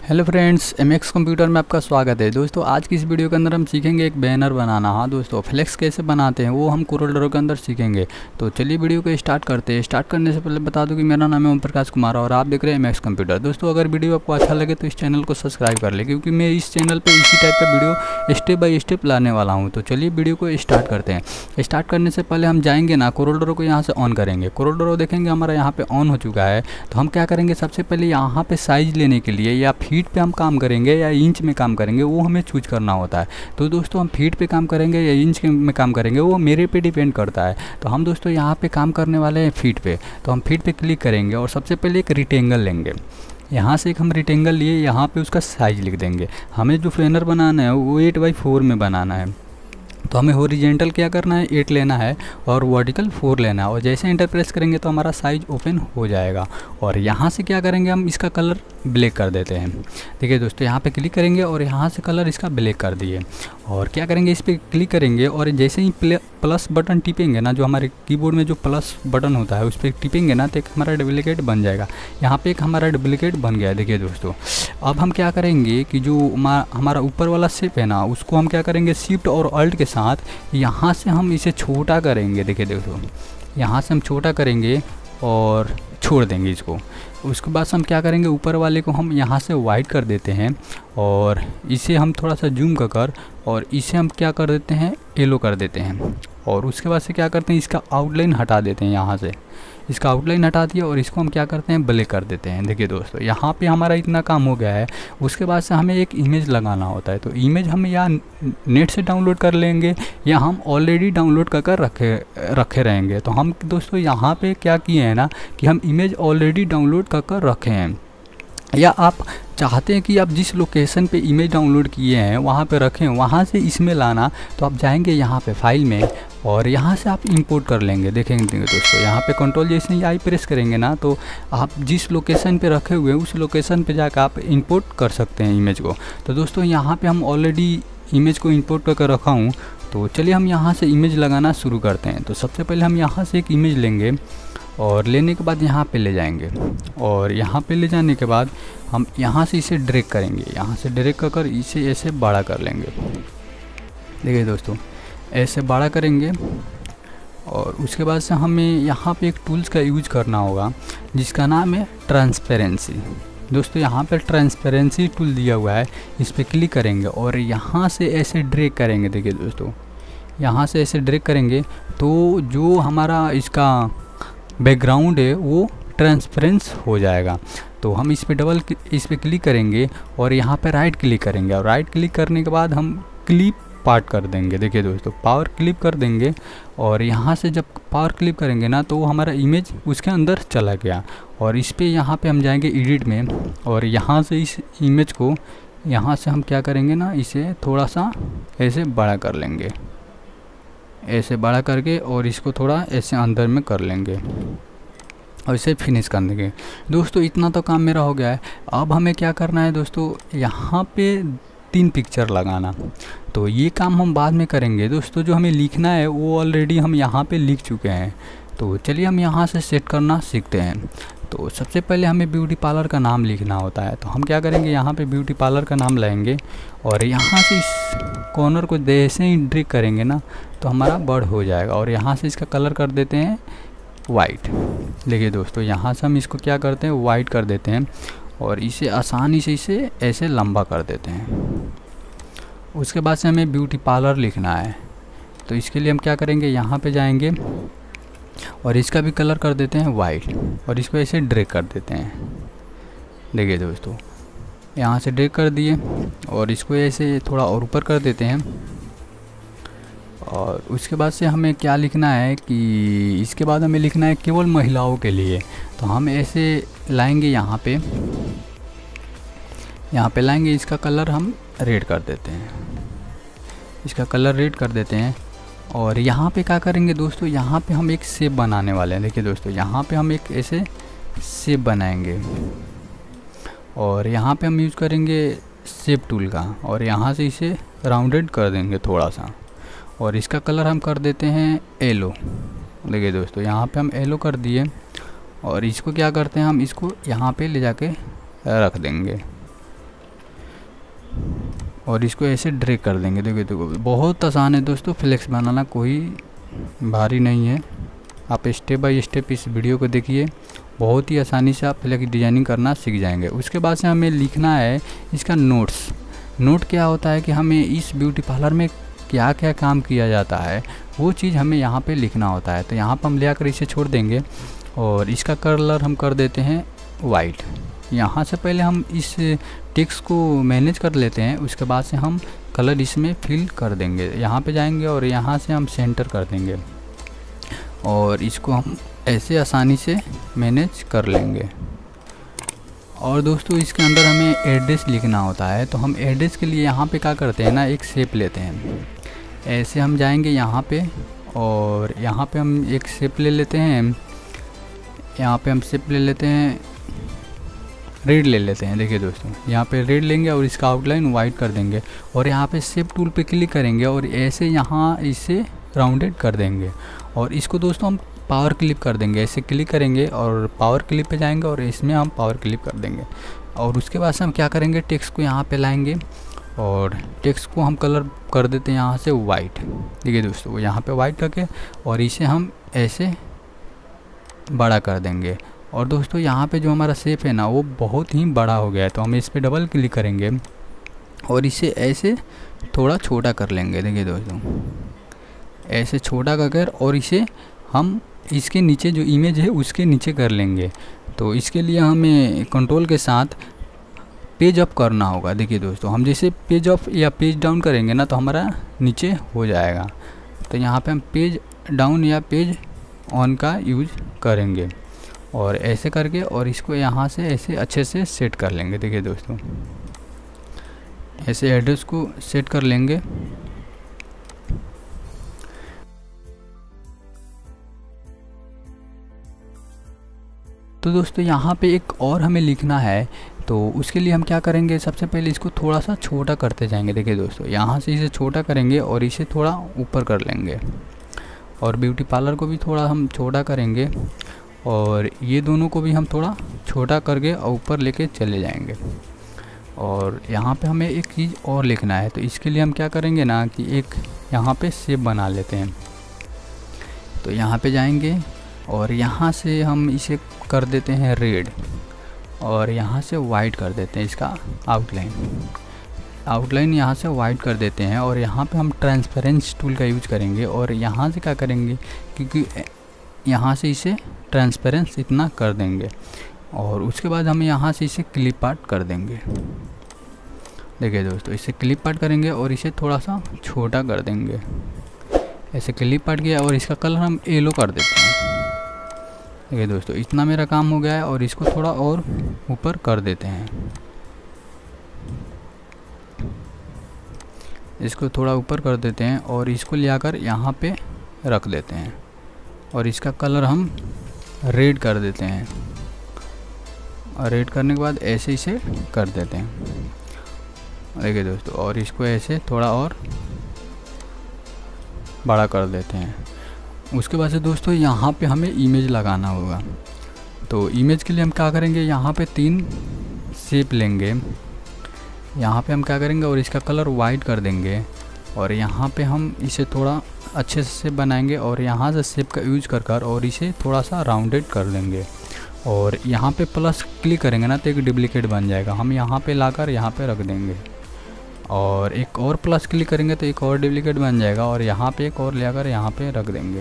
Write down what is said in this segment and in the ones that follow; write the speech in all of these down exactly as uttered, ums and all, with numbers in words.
Hello friends, M X computer में आपका स्वागत है। दोस्तों आज की इस वीडियो के अंदर हम सीखेंगे एक बैनर बनाना। हाँ दोस्तों, फ्लेक्स कैसे बनाते हैं वो हम कोरल के अंदर सीखेंगे। तो चलिए वीडियो को स्टार्ट करते हैं। स्टार्ट करने से पहले बता दूं कि मेरा नाम है ओम प्रकाश कुमार और आप देख रहे हैं एम एक्स कंप्यूटर। दोस्तों अगर वीडियो आपको अच्छा लगे तो इस चैनल को सब्सक्राइब कर ले, क्योंकि मैं इस चैनल पर इसी टाइप का वीडियो स्टेप बाई स्टेप लाने वाला हूँ। तो चलिए वीडियो को स्टार्ट करते हैं। स्टार्ट करने से पहले हम जाएंगे ना, कोरल को यहाँ से ऑन करेंगे। कोरल देखेंगे हमारा यहाँ पे ऑन हो चुका है। तो हम क्या करेंगे, सबसे पहले यहाँ पे साइज लेने के लिए या फीट पे हम काम करेंगे या इंच में काम करेंगे, वो हमें चूज करना होता है। तो दोस्तों हम फीट पे काम करेंगे या इंच में काम करेंगे, वो मेरे पे डिपेंड करता है। तो हम दोस्तों यहाँ पे काम करने वाले हैं फीट पे। तो हम फीट पे क्लिक करेंगे और सबसे पहले एक रेक्टेंगल लेंगे। यहाँ से एक हम रेक्टेंगल लिए, यहाँ पे उसका साइज लिख देंगे। हमें जो बैनर बनाना है वो एट बाई फोर में बनाना है। तो हमें हॉरिजॉन्टल क्या करना है, एट लेना है और वर्टिकल फोर लेना है। और जैसे एंटर प्रेस करेंगे तो हमारा साइज ओपन हो जाएगा। और यहाँ से क्या करेंगे, हम इसका कलर ब्लैक कर देते हैं। देखिए दोस्तों, यहाँ पे क्लिक करेंगे और यहाँ से कलर इसका ब्लैक कर दिए। और क्या करेंगे, इस पर क्लिक करेंगे और जैसे ही प्लस बटन टिपेंगे ना, जो हमारे कीबोर्ड में जो प्लस बटन होता है उस पर टिपेंगे ना, तो एक हमारा डुप्लीकेट बन जाएगा। यहाँ पे एक हमारा डुप्लीकेट बन गया है। देखिए दोस्तों, अब हम क्या करेंगे कि जो हमारा ऊपर वाला शेप है ना, उसको हम क्या करेंगे, शिफ्ट और अल्ट के साथ यहाँ से हम इसे छोटा करेंगे। देखिए दोस्तों, यहाँ से हम छोटा करेंगे और छोड़ देंगे इसको। उसके बाद हम क्या करेंगे, ऊपर वाले को हम यहाँ से वाइट कर देते हैं और इसे हम थोड़ा सा जूम कर कर और इसे हम क्या कर देते हैं, येलो कर देते हैं। और उसके बाद से क्या करते हैं, इसका आउटलाइन हटा देते हैं। यहाँ से इसका आउटलाइन हटा दिया और इसको हम क्या करते हैं, ब्लैक कर देते हैं। देखिए दोस्तों, यहाँ पे हमारा इतना काम हो गया है। उसके बाद से हमें एक इमेज लगाना होता है। तो इमेज हम या नेट से डाउनलोड कर लेंगे या हम ऑलरेडी डाउनलोड कर कर रखे रखे रहेंगे। तो हम दोस्तों यहाँ पे क्या किए हैं ना, कि हम इमेज ऑलरेडी डाउनलोड कर कर रखे हैं। या आप चाहते हैं कि आप जिस लोकेशन पे इमेज डाउनलोड किए हैं वहाँ पे रखें, वहाँ से इसमें लाना, तो आप जाएंगे यहाँ पे फाइल में और यहाँ से आप इंपोर्ट कर लेंगे। देखेंगे दोस्तों, यहाँ पे कंट्रोल जैसे ही आई प्रेस करेंगे ना, तो आप जिस लोकेशन पे रखे हुए हैं उस लोकेशन पे जाकर आप इंपोर्ट कर सकते हैं इमेज को। तो दोस्तों यहाँ पे हम ऑलरेडी इमेज को इंपोर्ट करके रखा हूँ। तो चलिए हम यहाँ से इमेज लगाना शुरू करते हैं। तो सबसे पहले हम यहाँ से एक इमेज लेंगे और लेने के बाद यहाँ पे ले जाएंगे और यहाँ पे ले जाने के बाद हम यहाँ से इसे ड्रैग करेंगे। यहाँ से ड्रैग कर कर इसे ऐसे बड़ा कर लेंगे। देखिए दोस्तों, ऐसे बड़ा करेंगे और उसके बाद से हमें यहाँ पे एक टूल्स का यूज करना होगा जिसका नाम है ट्रांसपेरेंसी। दोस्तों यहाँ पे ट्रांसपेरेंसी टूल दिया हुआ है, इस पर क्लिक करेंगे और यहाँ से ऐसे ड्रैग करेंगे। देखिए दोस्तों, यहाँ से ऐसे ड्रैग करेंगे तो जो हमारा इसका बैकग्राउंड है वो ट्रांसपेरेंस हो जाएगा। तो हम इस पे डबल इस पे क्लिक करेंगे और यहाँ पे राइट क्लिक करेंगे और राइट क्लिक करने के बाद हम क्लिप पार्ट कर देंगे। देखिए दोस्तों, पावर क्लिप कर देंगे और यहाँ से जब पावर क्लिप करेंगे ना, तो हमारा इमेज उसके अंदर चला गया। और इस पे यहाँ पे हम जाएंगे एडिट में और यहाँ से इस इमेज को यहाँ से हम क्या करेंगे ना, इसे थोड़ा सा ऐसे बड़ा कर लेंगे, ऐसे बड़ा करके और इसको थोड़ा ऐसे अंदर में कर लेंगे और इसे फिनिश कर देंगे। दोस्तों इतना तो काम मेरा हो गया है। अब हमें क्या करना है दोस्तों, यहाँ पे तीन पिक्चर लगाना। तो ये काम हम बाद में करेंगे। दोस्तों जो हमें लिखना है वो ऑलरेडी हम यहाँ पे लिख चुके हैं। तो चलिए हम यहाँ से सेट करना सीखते हैं। तो सबसे पहले हमें ब्यूटी पार्लर का नाम लिखना होता है। तो हम क्या करेंगे, यहाँ पे ब्यूटी पार्लर का नाम लाएंगे और यहाँ से इस कॉर्नर को जैसे ही ड्रैग करेंगे ना, तो हमारा बर्ड हो जाएगा। और यहाँ से इसका कलर कर देते हैं वाइट। देखिए दोस्तों, यहाँ से हम इसको क्या करते हैं, वाइट कर देते हैं और इसे आसानी से इसे ऐसे लंबा कर देते हैं। उसके बाद से हमें ब्यूटी पार्लर लिखना है। तो इसके लिए हम क्या करेंगे, यहाँ पे जाएंगे और इसका भी कलर कर देते हैं वाइट और इसको ऐसे ड्रैग कर देते हैं। देखिए दोस्तों, यहाँ से ड्रैग कर दिए और इसको ऐसे थोड़ा और ऊपर कर देते हैं। और उसके बाद से हमें क्या लिखना है कि इसके बाद हमें लिखना है केवल महिलाओं के लिए। तो हम ऐसे लाएंगे, यहाँ पे यहाँ पे लाएंगे, इसका कलर हम रेड कर देते हैं, इसका कलर रेड कर देते हैं। और यहाँ पे क्या करेंगे दोस्तों, यहाँ पे हम एक शेप बनाने वाले हैं। देखिए दोस्तों, यहाँ पे हम एक ऐसे शेप बनाएंगे और यहाँ पे हम यूज़ करेंगे शेप टूल का और यहाँ से इसे राउंडेड कर देंगे थोड़ा सा और इसका कलर हम कर देते हैं येलो। देखिए दोस्तों, यहाँ पे हम येलो कर दिए और इसको क्या करते हैं, हम इसको यहाँ पे ले जाके रख देंगे। और इसको ऐसे ड्रैग कर देंगे। देखो देखो बहुत आसान है दोस्तों फ्लेक्स बनाना, कोई भारी नहीं है। आप स्टेप बाय स्टेप इस वीडियो को देखिए, बहुत ही आसानी से आप फ्लेक्स डिजाइनिंग करना सीख जाएंगे। उसके बाद से हमें लिखना है इसका नोट्स। नोट क्या होता है कि हमें इस ब्यूटी पार्लर में क्या क्या काम किया जाता है वो चीज़ हमें यहाँ पे लिखना होता है। तो यहाँ पर हम ले आकर इसे छोड़ देंगे और इसका कलर हम कर देते हैं वाइट। यहाँ से पहले हम इस टेक्स्ट को मैनेज कर लेते हैं, उसके बाद से हम कलर इसमें फिल कर देंगे। यहाँ पे जाएंगे और यहाँ से हम सेंटर कर देंगे और इसको हम ऐसे आसानी से मैनेज कर लेंगे। और दोस्तों इसके अंदर हमें एड्रेस लिखना होता है, तो हम एड्रेस के लिए यहाँ पे क्या करते हैं ना, एक शेप लेते हैं। ऐसे हम जाएंगे यहाँ पे और यहाँ पे हम एक शेप ले लेते हैं। यहाँ पे हम शेप ले लेते हैं, रेड ले लेते हैं। देखिए दोस्तों यहाँ पे रेड लेंगे और इसका आउटलाइन वाइट कर देंगे और यहाँ पे शेप टूल पे क्लिक करेंगे और ऐसे यहाँ इसे राउंडेड कर देंगे। और इसको दोस्तों हम पावर क्लिप कर देंगे। ऐसे क्लिक करेंगे और पावर क्लिप पे जाएंगे और इसमें हम पावर क्लिप कर देंगे। और उसके बाद से हम क्या करेंगे, टेक्स्ट को यहाँ पे लाएंगे और टेक्स्ट को हम कलर कर देते हैं यहाँ से वाइट। देखिए दोस्तों यहाँ पे वाइट करके और इसे हम ऐसे बड़ा कर देंगे। और दोस्तों यहाँ पे जो हमारा शेप है ना वो बहुत ही बड़ा हो गया है, तो हम इस पर डबल क्लिक करेंगे और इसे ऐसे थोड़ा छोटा कर लेंगे। देखिए दोस्तों ऐसे छोटा कर और इसे हम इसके नीचे जो इमेज है उसके नीचे कर लेंगे। तो इसके लिए हमें कंट्रोल के साथ पेज अप करना होगा। देखिए दोस्तों हम जैसे पेज अप या पेज डाउन करेंगे ना तो हमारा नीचे हो जाएगा। तो यहाँ पे हम पेज डाउन या पेज ऑन का यूज करेंगे और ऐसे करके और इसको यहाँ से ऐसे अच्छे से सेट कर लेंगे। देखिए दोस्तों ऐसे एड्रेस को सेट कर लेंगे। तो दोस्तों यहाँ पे एक और हमें लिखना है, तो उसके लिए हम क्या करेंगे, सबसे पहले इसको थोड़ा सा छोटा करते जाएंगे। देखिए दोस्तों यहाँ से इसे छोटा करेंगे और इसे थोड़ा ऊपर कर लेंगे और ब्यूटी पार्लर को भी थोड़ा हम छोटा करेंगे और ये दोनों को भी हम थोड़ा छोटा करके और ऊपर लेके चले जाएंगे। और यहाँ पे हमें एक चीज़ और लिखना है, तो इसके लिए हम क्या करेंगे ना कि एक यहाँ पे शेप बना लेते हैं। तो यहाँ पे जाएंगे और यहाँ से हम इसे कर देते हैं रेड और यहाँ से वाइट कर देते हैं इसका आउटलाइन। आउटलाइन यहाँ से वाइट कर देते हैं और यहाँ पे हम ट्रांसपेरेंस टूल का यूज करेंगे और यहाँ से क्या करेंगे, क्योंकि यहाँ से इसे ट्रांसपेरेंस इतना कर देंगे और उसके बाद हम यहाँ से इसे क्लिप आर्ट कर देंगे। देखिए दोस्तों इसे क्लिप आर्ट करेंगे और इसे थोड़ा सा छोटा कर देंगे। ऐसे क्लिप आर्ट किया और इसका कलर हम येलो कर देते हैं। देखिए दोस्तों इतना मेरा काम हो गया है और इसको थोड़ा और ऊपर कर देते हैं। इसको थोड़ा ऊपर कर देते हैं और इसको ले आकर यहाँ पे रख देते हैं और इसका कलर हम रेड कर देते हैं। और रेड करने के बाद ऐसे इसे कर देते हैं। देखिए दोस्तों और इसको ऐसे थोड़ा और बड़ा कर देते हैं। उसके बाद से दोस्तों यहाँ पे हमें इमेज लगाना होगा। तो इमेज के लिए हम क्या करेंगे, यहाँ पे तीन शेप लेंगे। यहाँ पे हम क्या करेंगे और इसका कलर वाइट कर देंगे और यहाँ पे हम इसे थोड़ा अच्छे से बनाएंगे और यहाँ से शेप का यूज कर कर और इसे थोड़ा सा राउंडेड कर देंगे। और यहाँ पे प्लस क्लिक करेंगे ना तो एक डुप्लीकेट बन जाएगा, हम यहाँ पे लाकर यहाँ पे रख देंगे। और एक और प्लस क्लिक करेंगे तो एक और डुप्लीकेट बन जाएगा और यहाँ पे एक और ले आकर यहाँ पे रख देंगे।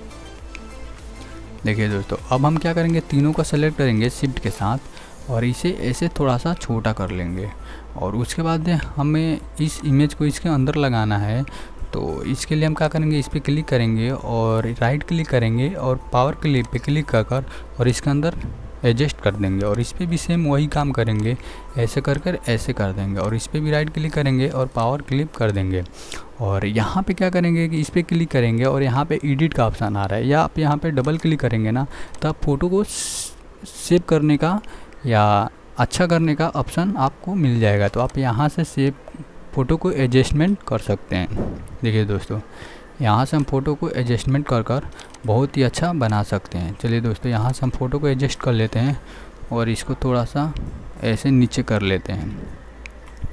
देखिए दोस्तों अब हम क्या करेंगे, तीनों का सेलेक्ट करेंगे शिफ्ट के साथ और इसे ऐसे थोड़ा सा छोटा कर लेंगे। और उसके बाद हमें इस इमेज को इसके अंदर लगाना है। तो इसके लिए हम क्या करेंगे, इस पर क्लिक करेंगे और राइट क्लिक करेंगे और पावर क्लिप पे क्लिक कर कर और इसके अंदर एडजस्ट कर देंगे। और इस पर भी सेम वही काम करेंगे, ऐसे कर कर ऐसे कर देंगे और इस पर भी राइट क्लिक करेंगे और पावर क्लिप कर देंगे। और यहाँ पे क्या करेंगे कि इस पर क्लिक करेंगे और यहाँ पे एडिट का ऑप्शन आ रहा है, या आप यहाँ पे डबल क्लिक करेंगे ना तब फ़ोटो को सेव करने का या अच्छा करने का ऑप्शन आपको मिल जाएगा। तो आप यहाँ से सेव फ़ोटो को एडजस्टमेंट कर सकते हैं। देखिए दोस्तों यहाँ से हम फ़ोटो को एडजस्टमेंट कर कर बहुत ही अच्छा बना सकते हैं। चलिए दोस्तों यहाँ से हम फ़ोटो को एडजस्ट कर लेते हैं और इसको थोड़ा सा ऐसे नीचे कर लेते हैं।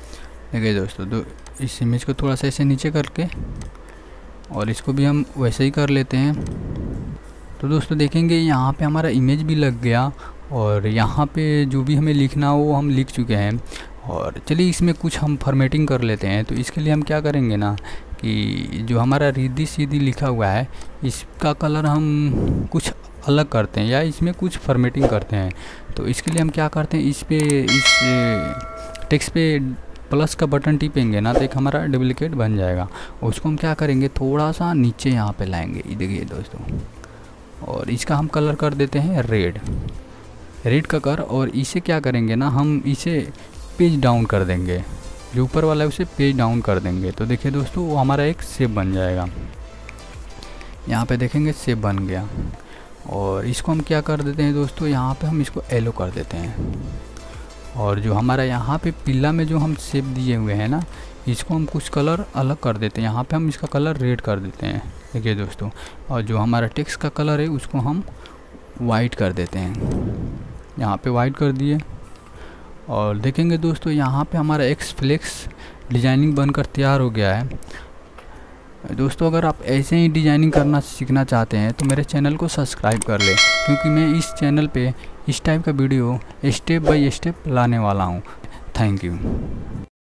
देखिए दोस्तों, तो इस इमेज को थोड़ा सा ऐसे नीचे करके और इसको भी हम वैसे ही कर लेते हैं। तो दोस्तों देखेंगे यहाँ पे हमारा इमेज भी लग गया और यहाँ पे जो भी हमें लिखना वो हम लिख चुके हैं। और चलिए इसमें कुछ हम फॉर्मेटिंग कर लेते हैं। तो इसके लिए हम क्या करेंगे ना कि जो हमारा रिद्धि सीधी लिखा हुआ है इसका कलर हम कुछ अलग करते हैं या इसमें कुछ फॉर्मेटिंग करते हैं। तो इसके लिए हम क्या करते हैं, इस पे इस टेक्स्ट पे प्लस का बटन टिपेंगे ना तो एक हमारा डुप्लीकेट बन जाएगा। उसको हम क्या करेंगे, थोड़ा सा नीचे यहाँ पे लाएंगे, ये देखिए दोस्तों, और इसका हम कलर कर देते हैं रेड, रेड का कर। और इसे क्या करेंगे ना, हम इसे पेज डाउन कर देंगे, जो ऊपर वाला है उसे पेज डाउन कर देंगे। तो देखिए दोस्तों वो हमारा एक शेप बन जाएगा। यहाँ पे देखेंगे शेप बन गया। और इसको हम क्या कर देते हैं दोस्तों, यहाँ पे हम इसको येलो कर देते हैं। और जो हमारा यहाँ पे पिल्ला में जो हम शेप दिए हुए हैं ना, इसको हम कुछ कलर अलग कर देते हैं। यहाँ पे हम इसका कलर रेड कर देते हैं, देखिए दोस्तों। और जो हमारा टेक्स्ट का कलर है उसको हम वाइट कर देते हैं, यहाँ पे वाइट कर दिए। और देखेंगे दोस्तों यहाँ पे हमारा एक्स फ्लेक्स डिजाइनिंग बनकर तैयार हो गया है। दोस्तों अगर आप ऐसे ही डिजाइनिंग करना सीखना चाहते हैं तो मेरे चैनल को सब्सक्राइब कर लें, क्योंकि मैं इस चैनल पे इस टाइप का वीडियो स्टेप बाय स्टेप लाने वाला हूँ। Thank you.